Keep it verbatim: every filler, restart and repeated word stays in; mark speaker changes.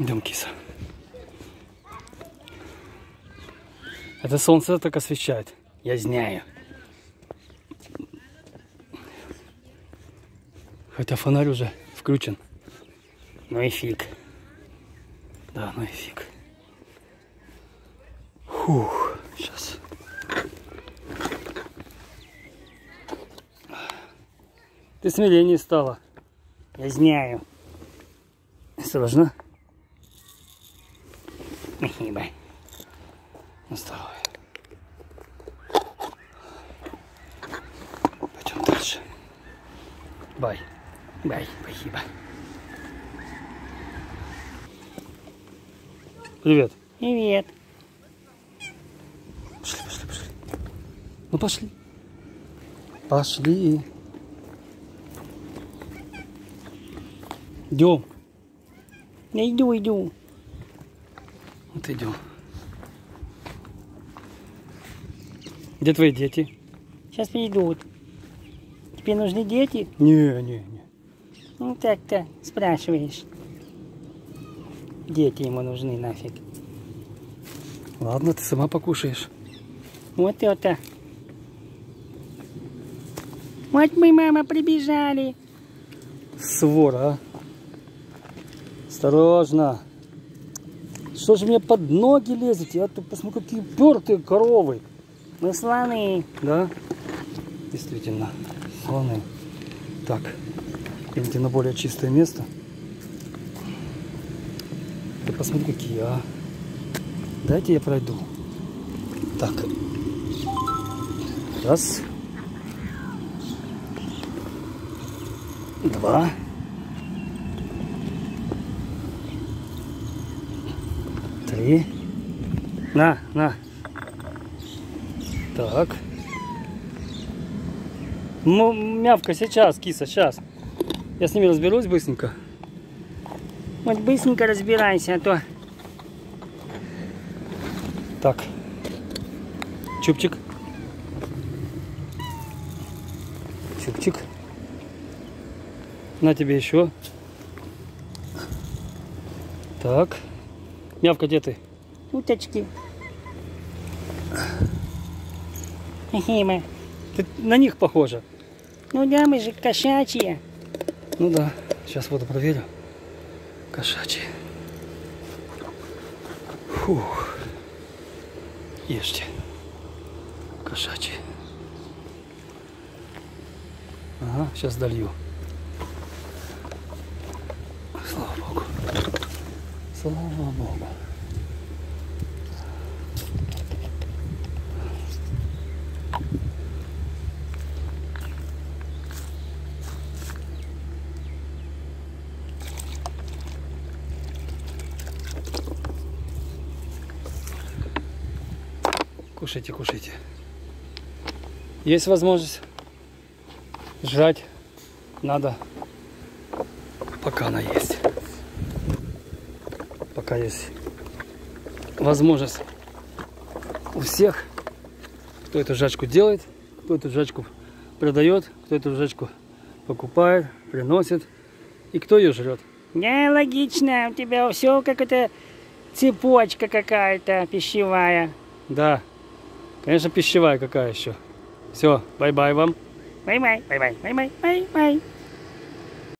Speaker 1: Идем, киса. Это солнце так освещает. Я знаю. Хотя фонарь уже включен. Ну и фиг. Да, ну и фиг. Фух, сейчас. Ты смелее стала. Я знаю. Осторожно. Спасибо. На здоровье. Пойдем дальше. Бай. Бай. Спасибо. Привет. Привет. Пошли, пошли, пошли. Ну пошли. Пошли. Идем. Я иду, иду. Вот идем. Где твои дети?
Speaker 2: Сейчас придут. Тебе нужны дети?
Speaker 1: Не, не, не.
Speaker 2: Ну так-то спрашиваешь. Дети ему нужны нафиг.
Speaker 1: Ладно, ты сама покушаешь.
Speaker 2: Вот это. Вот мы, мама, прибежали.
Speaker 1: Свора, а. Осторожно. Что же мне под ноги лезете? А то посмотри, какие упертые коровы.
Speaker 2: Мы слоны.
Speaker 1: Да? Действительно, слоны. Так, идите на более чистое место. Ты посмотри, какие, а. Дайте я пройду. Так. Раз. Два. Три. На, на. Так. Ну, мявка, сейчас, киса, сейчас. Я с ними разберусь быстренько.
Speaker 2: Вот быстренько разбирайся, а то...
Speaker 1: Так. Чупчик. Чупчик. На тебе еще. Так. Мявка, где ты?
Speaker 2: Уточки. Хима.
Speaker 1: Ты на них похожа.
Speaker 2: Ну да, мы же кошачьи.
Speaker 1: Ну да. Сейчас воду проверю. Кошачьи. Фух. Ешьте. Кошачьи. Ага, сейчас долью. Слава Богу. Слава Богу. Кушайте, кушайте. Есть возможность жрать, надо, пока она есть. Пока есть возможность у всех, кто эту жачку делает, кто эту жачку продает, кто эту жачку покупает, приносит и кто ее жрет.
Speaker 2: Да, логично. У тебя все как-то цепочка какая-то пищевая.
Speaker 1: Да, конечно, пищевая какая еще. Все, бай-бай вам.
Speaker 2: Бай-бай, бай-бай, бай-бай, бай-бай.